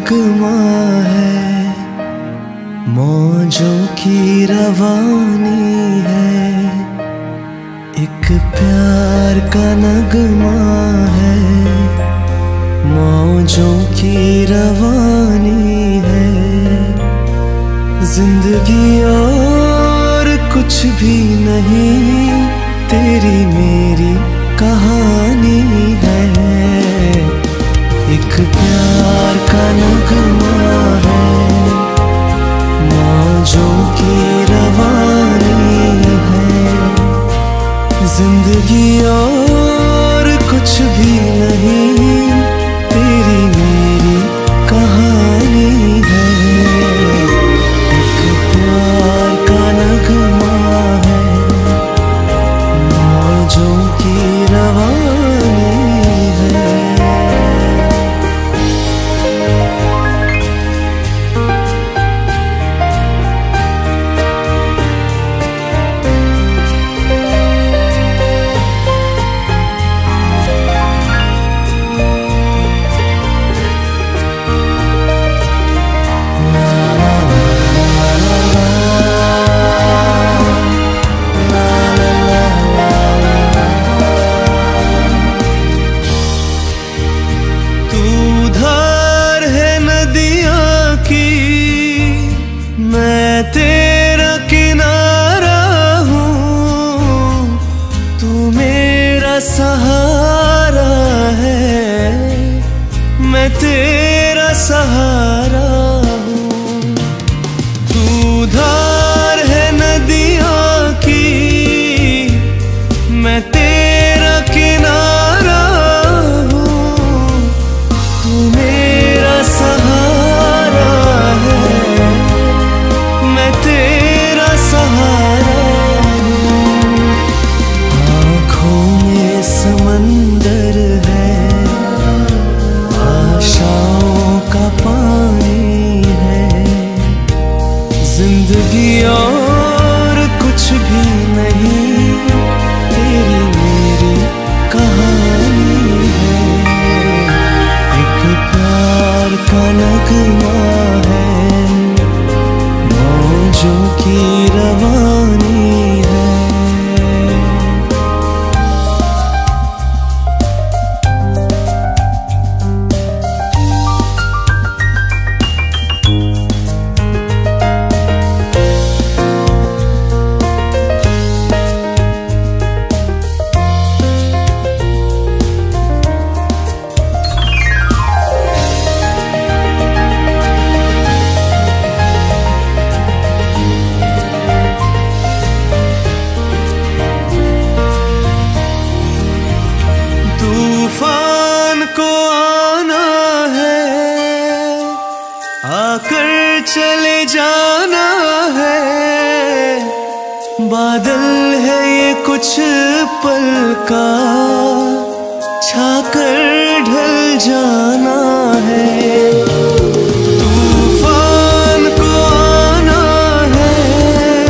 नगमा है, मौजों की रवानी है। एक प्यार का नगमा है, मौजों की रवानी है। जिंदगी और कुछ भी नहीं, तेरी मेरी कहानी है। एक प्यार का नगमा है, मौजों की रवानी है। जिंदगी और कुछ भी नहीं, तेरी मेरी कहानी है। एक प्यार का नगमा है, मौजों की रवानी है। मैं तेरा किनारा हूँ, तू मेरा सहारा है। मैं तेरा सहारा हूँ। तू धार है नदियों की, मैं तेरा किनारा हूँ। तू मेरा सहारा है, मैं तेरा सहारा हूँ। आँखों में समंदर है, आशाओं का पानी है। जिंदगी और कुछ भी नहीं, तेरी मेरी कहानी है। एक प्यार का नगमा है, मौजों की रवानी है। तूफान को आना है, आकर चले जाना है। बादल है ये कुछ पल का, छाकर ढल जाना है। तूफान को आना है,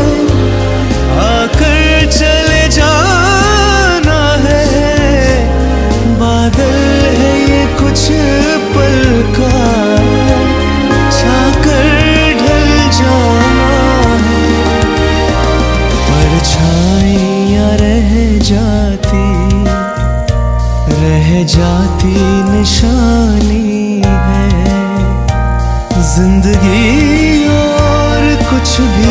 आकर चले जाना है। बादल है ये कुछ पल का, छाकर ढल जाना है। परछाइयाँ रह जाती निशानी है। जिंदगी और कुछ भी